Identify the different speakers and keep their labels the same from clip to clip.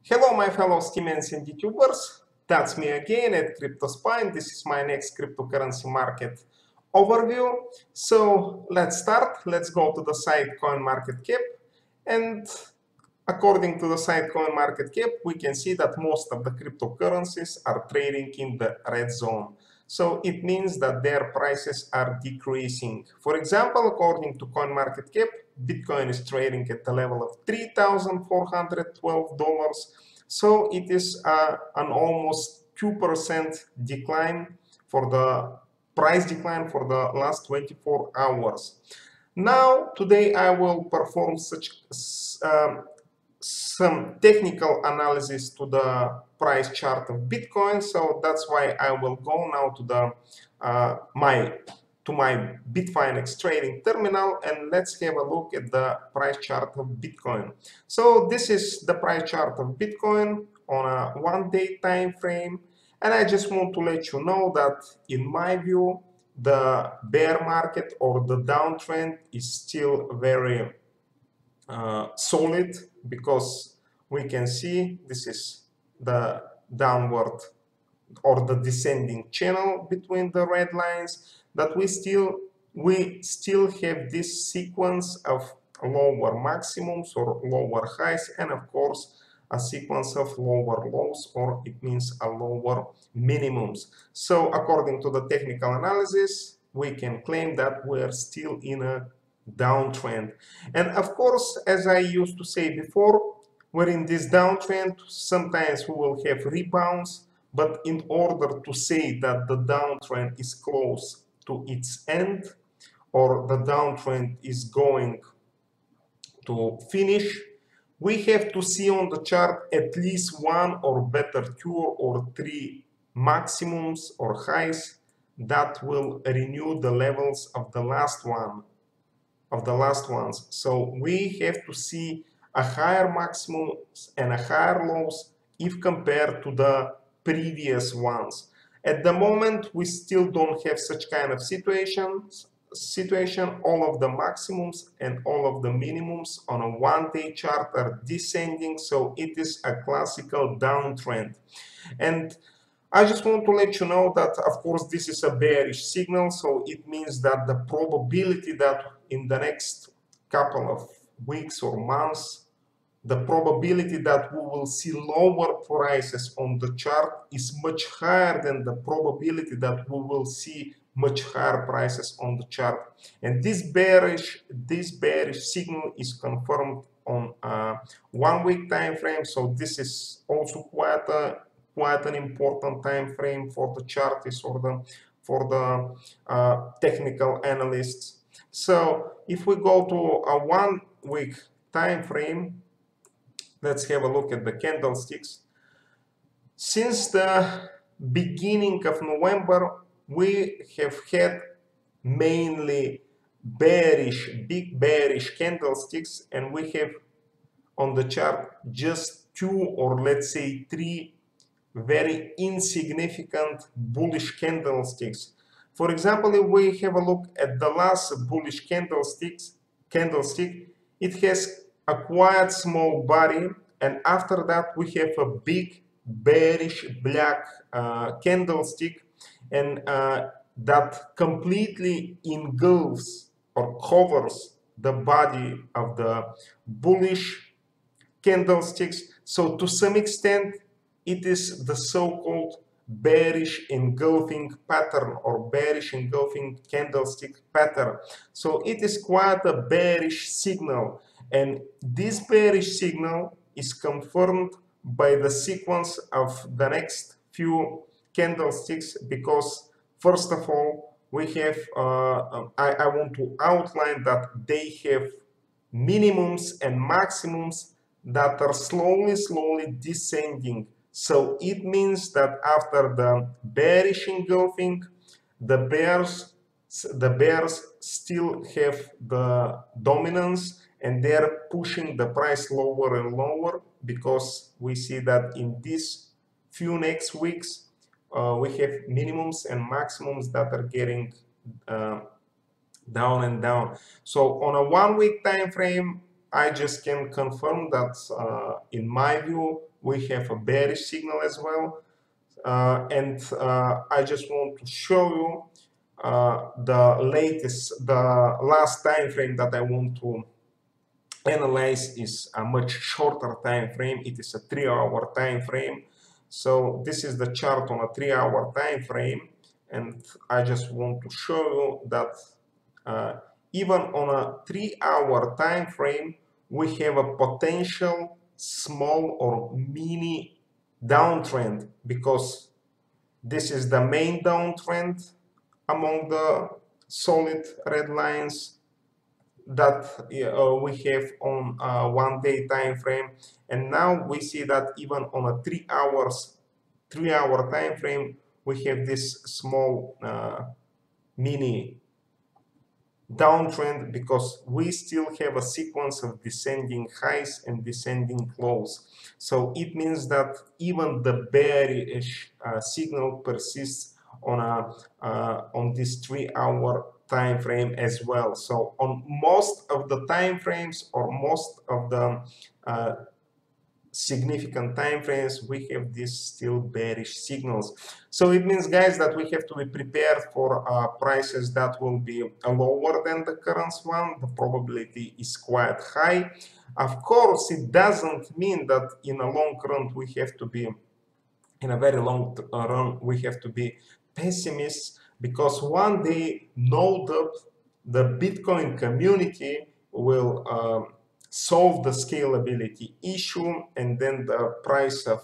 Speaker 1: Hello my fellow Steamers and YouTubers, that's me again at CryptoSpine. This is my next cryptocurrency market overview. So let's start. Let's go to the site CoinMarketCap, and according to the site CoinMarketCap, we can see that most of the cryptocurrencies are trading in the red zone. So it means that their prices are decreasing. For example, according to CoinMarketCap, Bitcoin is trading at the level of $3,412. So it is an almost 2% decline for the price decline for the last 24 hours. Now, today I will perform some technical analysis to the price chart of Bitcoin. So that's why I will go now to the my Bitfinex trading terminal, and let's have a look at the price chart of Bitcoin. So this is the price chart of Bitcoin on a 1-day time frame, and I just want to let you know that in my view the bear market or the downtrend is still very solid, because we can see this is the downward or the descending channel between the red lines, that we still have this sequence of lower maximums or lower highs, and of course a sequence of lower lows, or it means a lower minimums. So according to the technical analysis, we can claim that we are still in a downtrend. And of course, as I used to say before, we're in this downtrend. Sometimes we will have rebounds, but in order to say that the downtrend is close to its end, or the downtrend is going to finish, we have to see on the chart at least one or better two or three maximums or highs that will renew the levels of the last ones. So we have to see a higher maximums and a higher lows if compared to the previous ones. At the moment, we still don't have such kind of situation. All of the maximums and all of the minimums on a 1-day chart are descending, so it is a classical downtrend. And I just want to let you know that, of course, this is a bearish signal, so it means that the probability that in the next couple of weeks or months, the probability that we will see lower prices on the chart is much higher than the probability that we will see much higher prices on the chart. And this bearish signal is confirmed on a 1-week time frame, so this is also quite an important time frame for the chartists or for the technical analysts. So if we go to a 1-week time frame, let's have a look at the candlesticks. Since the beginning of November, we have had mainly big bearish candlesticks, and we have on the chart just 2 or let's say 3 very insignificant bullish candlesticks. For example, if we have a look at the last bullish candlestick, it has a quite small body, and after that we have a big bearish black candlestick, and that completely engulfs or covers the body of the bullish candlesticks. So to some extent it is the so-called bearish engulfing pattern or bearish engulfing candlestick pattern. So it is quite a bearish signal, and this bearish signal is confirmed by the sequence of the next few candlesticks, because first of all we have I want to outline that they have minimums and maximums that are slowly descending. So it means that after the bearish engulfing, the bears still have the dominance, and they're pushing the price lower and lower, because we see that in these few next weeks we have minimums and maximums that are getting down and down. So on a 1-week time frame, I just can confirm that in my view we have a bearish signal as well. And I just want to show you the last time frame that I want to analyze is a much shorter time frame. It is a 3-hour time frame. So this is the chart on a 3-hour time frame, and I just want to show you that even on a 3-hour time frame, we have a potential small or mini downtrend, because this is the main downtrend among the solid red lines that we have on a 1-day time frame. And now we see that even on a 3-hour time frame, we have this small mini downtrend, because we still have a sequence of descending highs and descending lows. So it means that even the bearish signal persists on this 3-hour time frame as well. So on most of the time frames, or most of the significant time frames, we have these still bearish signals. So it means, guys, that we have to be prepared for prices that will be lower than the current one. The probability is quite high. Of course, it doesn't mean that in a long run we have to be, in a very long run, we have to be pessimists, because one day, no doubt, the Bitcoin community will solve the scalability issue, and then the price of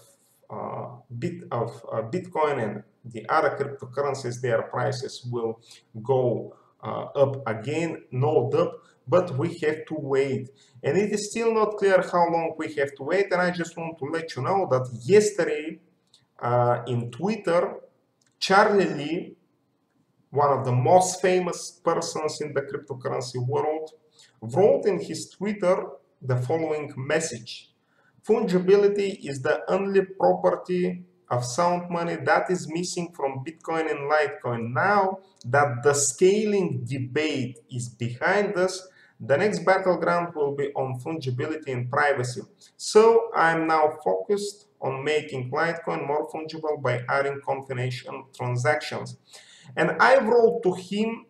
Speaker 1: Bitcoin and the other cryptocurrencies, their prices will go up again, no doubt. But we have to wait, and it is still not clear how long we have to wait. And I just want to let you know that yesterday in Twitter, Charlie Lee, one of the most famous persons in the cryptocurrency world, wrote in his Twitter the following message: fungibility is the only property of sound money that is missing from Bitcoin and Litecoin. Now that the scaling debate is behind us, the next battleground will be on fungibility and privacy. So I'm now focused on making Litecoin more fungible by adding confidential transactions. And I wrote to him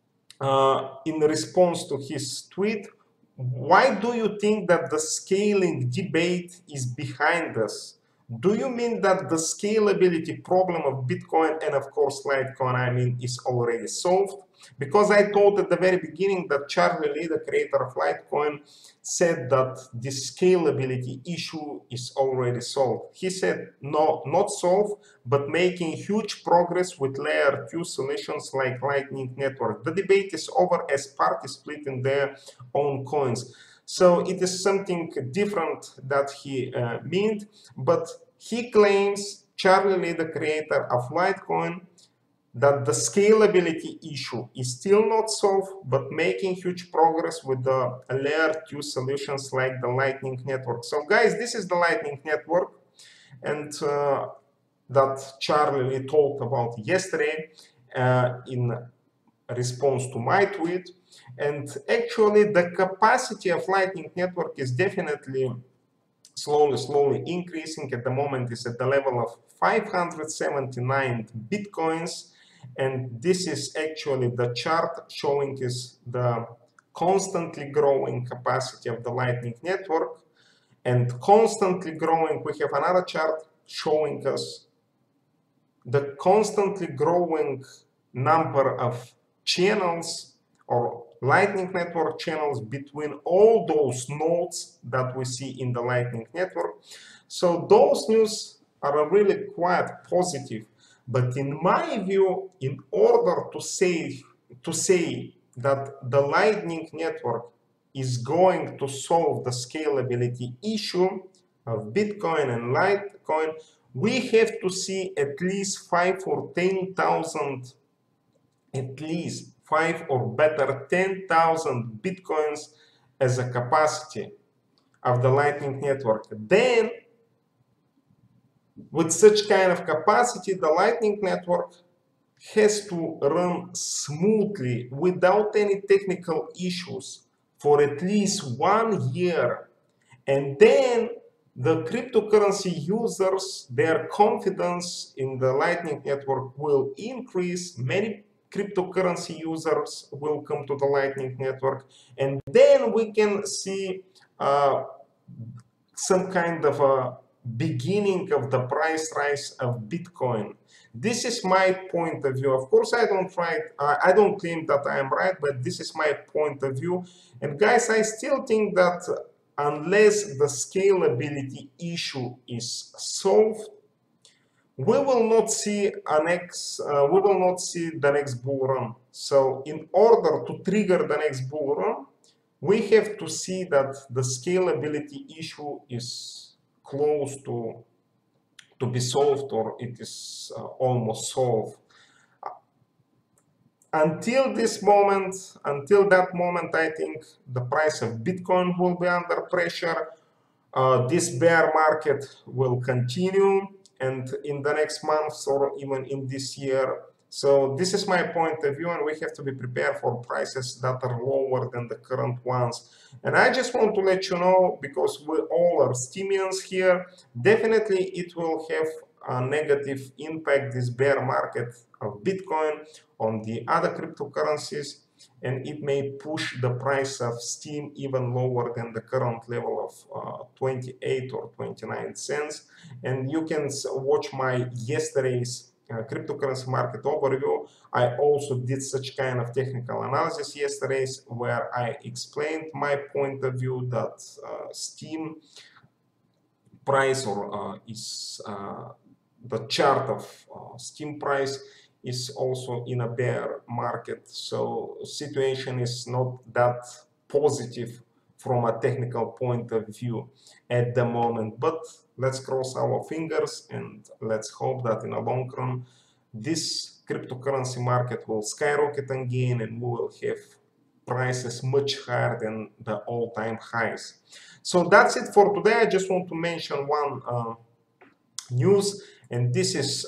Speaker 1: in response to his tweet, why do you think that the scaling debate is behind us? Do you mean that the scalability problem of Bitcoin and of course Litecoin, I mean, is already solved? Because I told at the very beginning that Charlie Lee, the creator of Litecoin, said that the scalability issue is already solved. He said, no, not solved, but making huge progress with layer 2 solutions like Lightning Network. The debate is over as parties split in their own coins. So it is something different that he meant, but he claims, Charlie Lee, the creator of Litecoin, that the scalability issue is still not solved, but making huge progress with the layer 2 solutions like the Lightning Network. So guys, this is the Lightning Network, and that Charlie Lee talked about yesterday in response to my tweet. And actually the capacity of Lightning Network is definitely slowly increasing. At the moment is at the level of 579 Bitcoins. And this is actually the chart showing is the constantly growing capacity of the Lightning Network. And constantly growing, we have another chart showing us the constantly growing number of channels or Lightning Network channels between all those nodes that we see in the Lightning Network. So those news are really quite positive. But in my view, in order to say that the Lightning Network is going to solve the scalability issue of Bitcoin and Litecoin, we have to see at least 5 or 10,000, at least 5 or better 10,000 Bitcoins as a capacity of the Lightning Network. Then, with such kind of capacity, the Lightning Network has to run smoothly without any technical issues for at least 1 year. And then the cryptocurrency users, their confidence in the Lightning Network will increase. Many cryptocurrency users will come to the Lightning Network, and then we can see some kind of a beginning of the price rise of Bitcoin. This is my point of view. Of course, I don't claim that I am right, but this is my point of view. And guys, I still think that unless the scalability issue is solved, we will not see the next bull run. So in order to trigger the next bull run, we have to see that the scalability issue is close to be solved, or it is almost solved. Until that moment, I think the price of Bitcoin will be under pressure. This bear market will continue, and in the next months or even in this year. So this is my point of view, and we have to be prepared for prices that are lower than the current ones. And I just want to let you know, because we all are Steemians here, definitely it will have a negative impact, this bear market of Bitcoin, on the other cryptocurrencies, and it may push the price of Steem even lower than the current level of 28 or 29 cents. And you can watch my yesterday's cryptocurrency market overview. I also did such kind of technical analysis yesterday, where I explained my point of view that Steem price, or the chart of Steem price, is also in a bear market. So situation is not that positive from a technical point of view at the moment. But let's cross our fingers and let's hope that in the long run this cryptocurrency market will skyrocket again, and we will have prices much higher than the all-time highs. So that's it for today. I just want to mention one news, and this is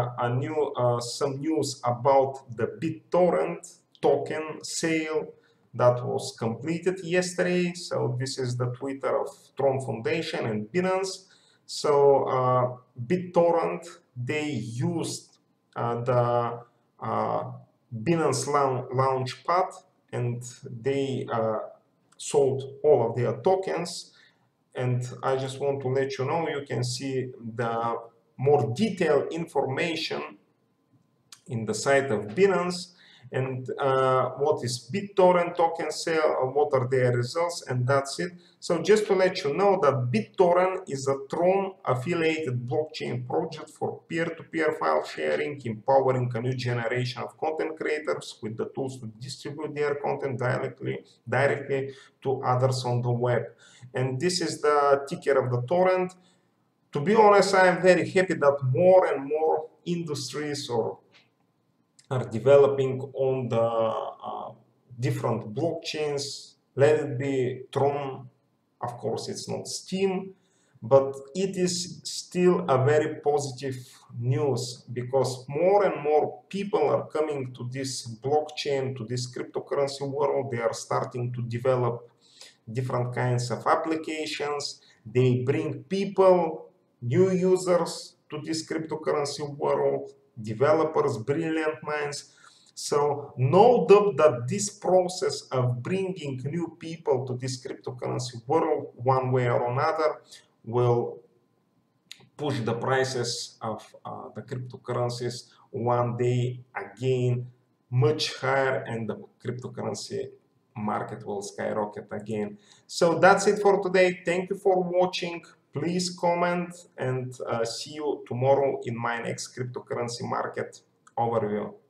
Speaker 1: some news about the BitTorrent token sale that was completed yesterday. So this is the Twitter of Tron Foundation and Binance. So BitTorrent, they used the Binance Launchpad, and they sold all of their tokens. And I just want to let you know, you can see the more detailed information in the site of Binance, and what is BitTorrent token sale, what are their results, and that's it. So just to let you know that BitTorrent is a Tron affiliated blockchain project for peer-to-peer file sharing, empowering a new generation of content creators with the tools to distribute their content directly to others on the web. And this is the ticker of the torrent. To be honest, I am very happy that more and more industries are developing on the different blockchains. Let it be Tron. Of course, it's not Steem, but it is still a very positive news, because more and more people are coming to this blockchain, to this cryptocurrency world. They are starting to develop different kinds of applications. They bring people, new users to this cryptocurrency world, developers, brilliant minds. So no doubt that this process of bringing new people to this cryptocurrency world, one way or another, will push the prices of the cryptocurrencies one day again much higher, and the cryptocurrency market will skyrocket again. So that's it for today. Thank you for watching. Please comment, and see you tomorrow in my next cryptocurrency market overview.